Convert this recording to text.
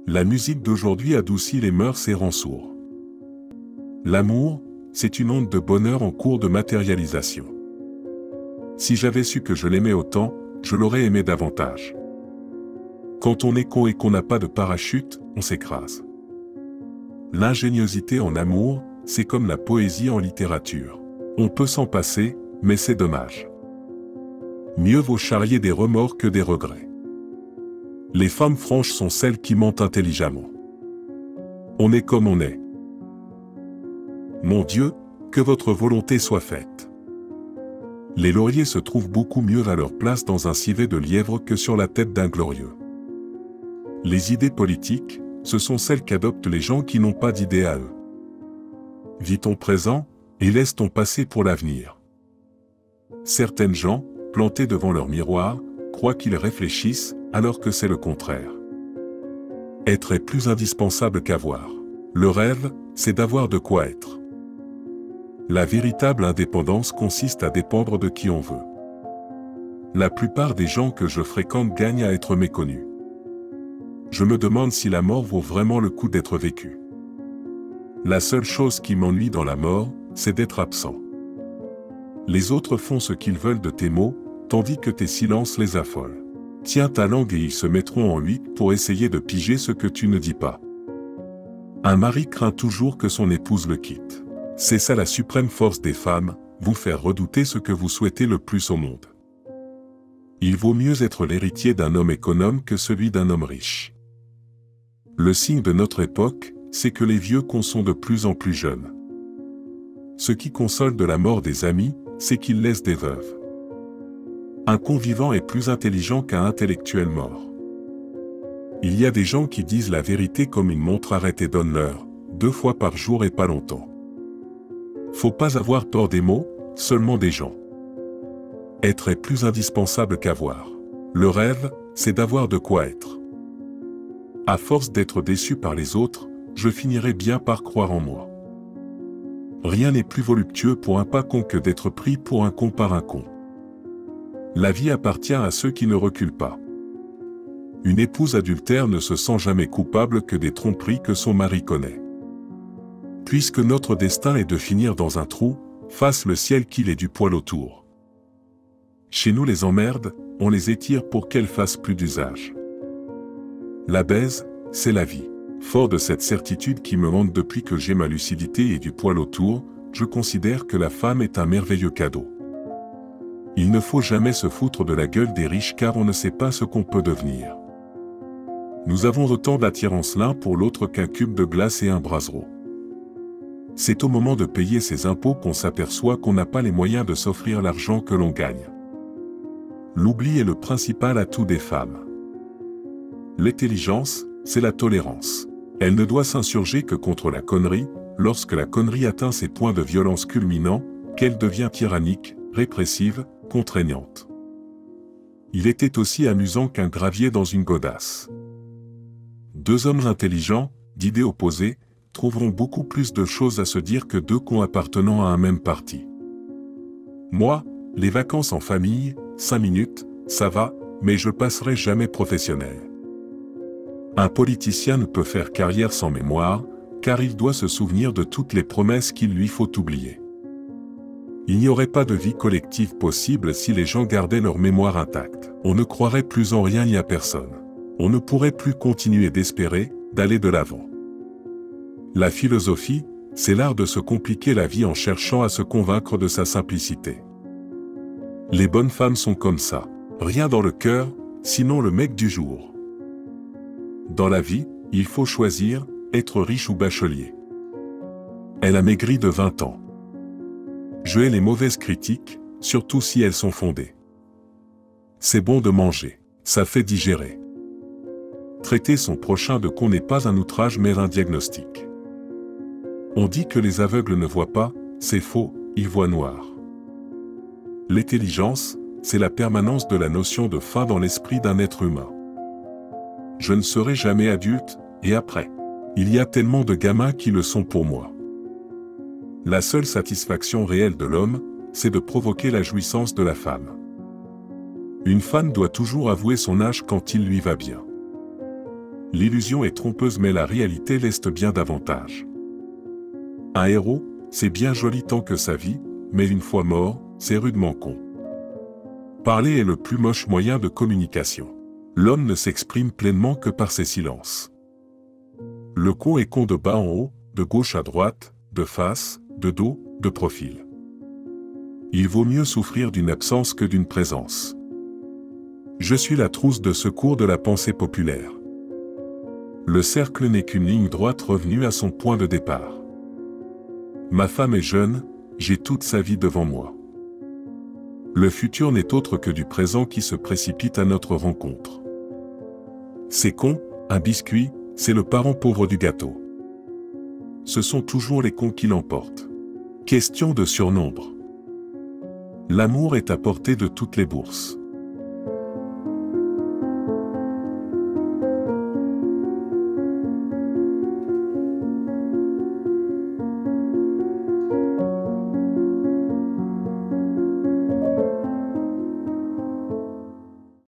La musique d'aujourd'hui adoucit les mœurs et rend sourd. L'amour, c'est une onde de bonheur en cours de matérialisation. Si j'avais su que je l'aimais autant, je l'aurais aimé davantage. Quand on est con et qu'on n'a pas de parachute, on s'écrase. L'ingéniosité en amour, c'est comme la poésie en littérature. On peut s'en passer, mais c'est dommage. Mieux vaut charrier des remords que des regrets. Les femmes franches sont celles qui mentent intelligemment. On est comme on est. Mon Dieu, que votre volonté soit faite. Les lauriers se trouvent beaucoup mieux à leur place dans un civet de lièvre que sur la tête d'un glorieux. Les idées politiques, ce sont celles qu'adoptent les gens qui n'ont pas d'idées à eux. Vis ton présent, et laisse ton passé pour l'avenir. Certaines gens, plantés devant leur miroir, croient qu'ils réfléchissent, alors que c'est le contraire. Être est plus indispensable qu'avoir. Le rêve, c'est d'avoir de quoi être. La véritable indépendance consiste à dépendre de qui on veut. La plupart des gens que je fréquente gagnent à être méconnus. Je me demande si la mort vaut vraiment le coup d'être vécue. La seule chose qui m'ennuie dans la mort, c'est d'être absent. Les autres font ce qu'ils veulent de tes mots, tandis que tes silences les affolent. Tiens ta langue et ils se mettront en 8 pour essayer de piger ce que tu ne dis pas. Un mari craint toujours que son épouse le quitte. C'est ça la suprême force des femmes, vous faire redouter ce que vous souhaitez le plus au monde. Il vaut mieux être l'héritier d'un homme économe que celui d'un homme riche. Le signe de notre époque, c'est que les vieux cons sont de plus en plus jeunes. Ce qui console de la mort des amis, c'est qu'ils laissent des veuves. Un con vivant est plus intelligent qu'un intellectuel mort. Il y a des gens qui disent la vérité comme une montre arrête et donne l'heure, 2 fois par jour et pas longtemps. Faut pas avoir tort des mots, seulement des gens. Être est plus indispensable qu'avoir. Le rêve, c'est d'avoir de quoi être. À force d'être déçu par les autres, je finirai bien par croire en moi. Rien n'est plus voluptueux pour un pas con que d'être pris pour un con par un con. La vie appartient à ceux qui ne reculent pas. Une épouse adultère ne se sent jamais coupable que des tromperies que son mari connaît. Puisque notre destin est de finir dans un trou, fasse le ciel qu'il ait du poil autour. Chez nous les emmerdes, on les étire pour qu'elles fassent plus d'usage. La baise, c'est la vie. Fort de cette certitude qui me hante depuis que j'ai ma lucidité et du poil autour, je considère que la femme est un merveilleux cadeau. Il ne faut jamais se foutre de la gueule des riches car on ne sait pas ce qu'on peut devenir. Nous avons autant d'attirance l'un pour l'autre qu'un cube de glace et un brasero. C'est au moment de payer ses impôts qu'on s'aperçoit qu'on n'a pas les moyens de s'offrir l'argent que l'on gagne. L'oubli est le principal atout des femmes. L'intelligence, c'est la tolérance. Elle ne doit s'insurger que contre la connerie, lorsque la connerie atteint ses points de violence culminants, qu'elle devient tyrannique, répressive, contraignante. Il était aussi amusant qu'un gravier dans une godasse. 2 hommes intelligents, d'idées opposées, trouveront beaucoup plus de choses à se dire que 2 cons appartenant à un même parti. Moi, les vacances en famille, 5 minutes, ça va, mais je passerai jamais professionnel. Un politicien ne peut faire carrière sans mémoire, car il doit se souvenir de toutes les promesses qu'il lui faut oublier. Il n'y aurait pas de vie collective possible si les gens gardaient leur mémoire intacte. On ne croirait plus en rien ni à personne. On ne pourrait plus continuer d'espérer, d'aller de l'avant. La philosophie, c'est l'art de se compliquer la vie en cherchant à se convaincre de sa simplicité. Les bonnes femmes sont comme ça. Rien dans le cœur, sinon le mec du jour. Dans la vie, il faut choisir, être riche ou bachelier. Elle a maigri de 20 ans. Je hais les mauvaises critiques, surtout si elles sont fondées. C'est bon de manger, ça fait digérer. Traiter son prochain de con n'est pas un outrage mais un diagnostic. On dit que les aveugles ne voient pas, c'est faux, ils voient noir. L'intelligence, c'est la permanence de la notion de fin dans l'esprit d'un être humain. Je ne serai jamais adulte, et après. Il y a tellement de gamins qui le sont pour moi. La seule satisfaction réelle de l'homme, c'est de provoquer la jouissance de la femme. Une femme doit toujours avouer son âge quand il lui va bien. L'illusion est trompeuse mais la réalité l'est bien davantage. Un héros, c'est bien joli tant que sa vie, mais une fois mort, c'est rudement con. Parler est le plus moche moyen de communication. L'homme ne s'exprime pleinement que par ses silences. Le con est con de bas en haut, de gauche à droite, de face, de dos, de profil. Il vaut mieux souffrir d'une absence que d'une présence. Je suis la trousse de secours de la pensée populaire. Le cercle n'est qu'une ligne droite revenue à son point de départ. Ma femme est jeune, j'ai toute sa vie devant moi. Le futur n'est autre que du présent qui se précipite à notre rencontre. C'est con, un biscuit, c'est le parent pauvre du gâteau. Ce sont toujours les cons qui l'emportent. Question de surnombre. L'amour est à portée de toutes les bourses.